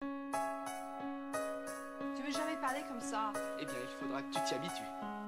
Tu veux jamais parler comme ça. Eh bien, il faudra que tu t'y habitues.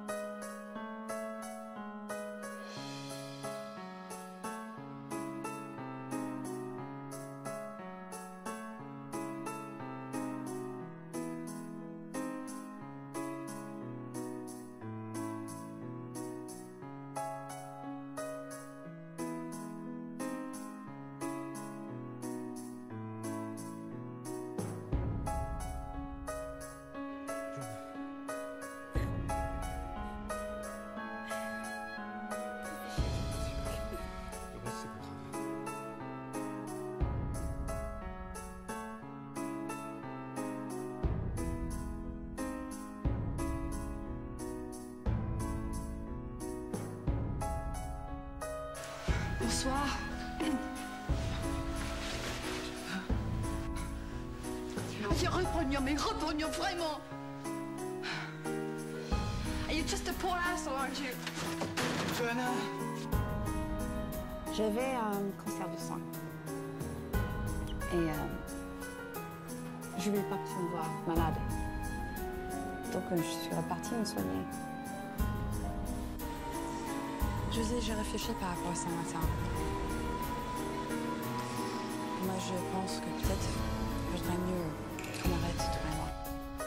Bonsoir. Viens, repognon, mais repognon, vraiment. You're just a poor asshole, aren't you? Johanna! J'avais un cancer du sang. Et je voulais pas que tu me vois malade. Donc je suis repartie me soigner. José, j'ai réfléchi par rapport à Saint-Martin. Moi, je pense que peut-être il vaudrait mieux qu'on arrête, toi et moi.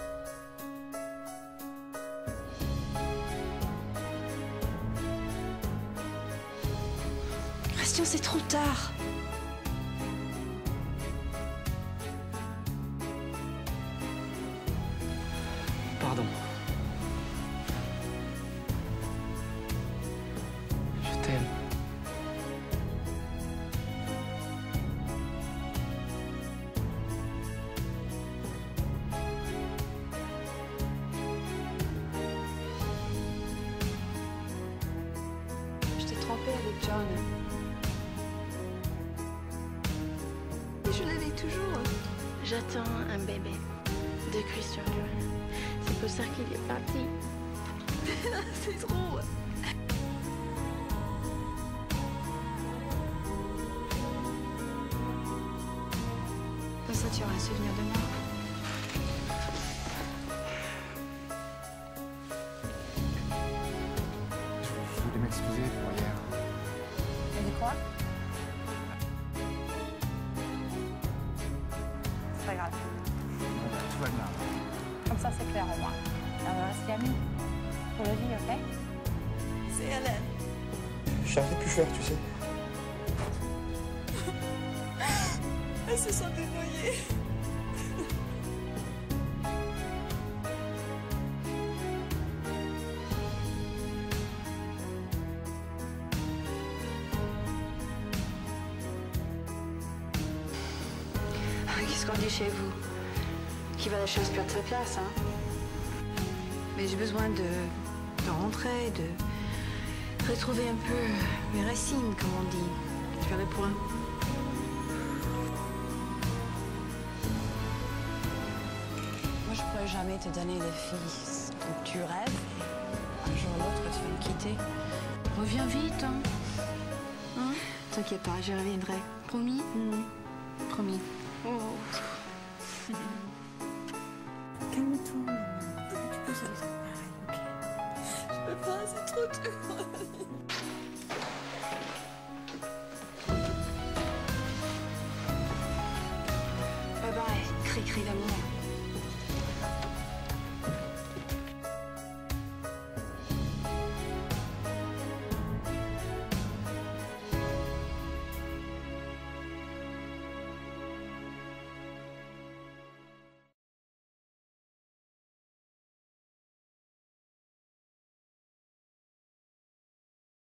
Christian, c'est trop tard. Pardon. Je t'aime. Je t'ai trompée avec John. Et je l'avais toujours. J'attends un bébé de Christian Johanna. C'est pour ça qu'il est parti. C'est drôle. Comme ça, tu auras un souvenir de moi. Je voulais m'excuser pour hier. Et de quoi? C'est pas grave. Tout va bien. Comme ça, c'est clair au moins. On va rester amis. Pour la vie, ok? C'est Hélène. Je suis un peu plus fort, tu sais. Elle se sentait noyée. Qu'est-ce qu'on dit chez vous? Qui va la chose perdre sa place, hein? Mais j'ai besoin de rentrer, de retrouver un peu mes racines, comme on dit. Faire le point. Moi, je pourrais jamais te donner les filles dont tu rêves. Un jour ou l'autre, tu vas me quitter. Reviens vite, hein? T'inquiète pas, j'y reviendrai. Promis? Promis. Oh. Calme-toi. Tu peux ça pareil, ok? Je peux pas, c'est trop dur. Bye bye, cri-cri d'amour.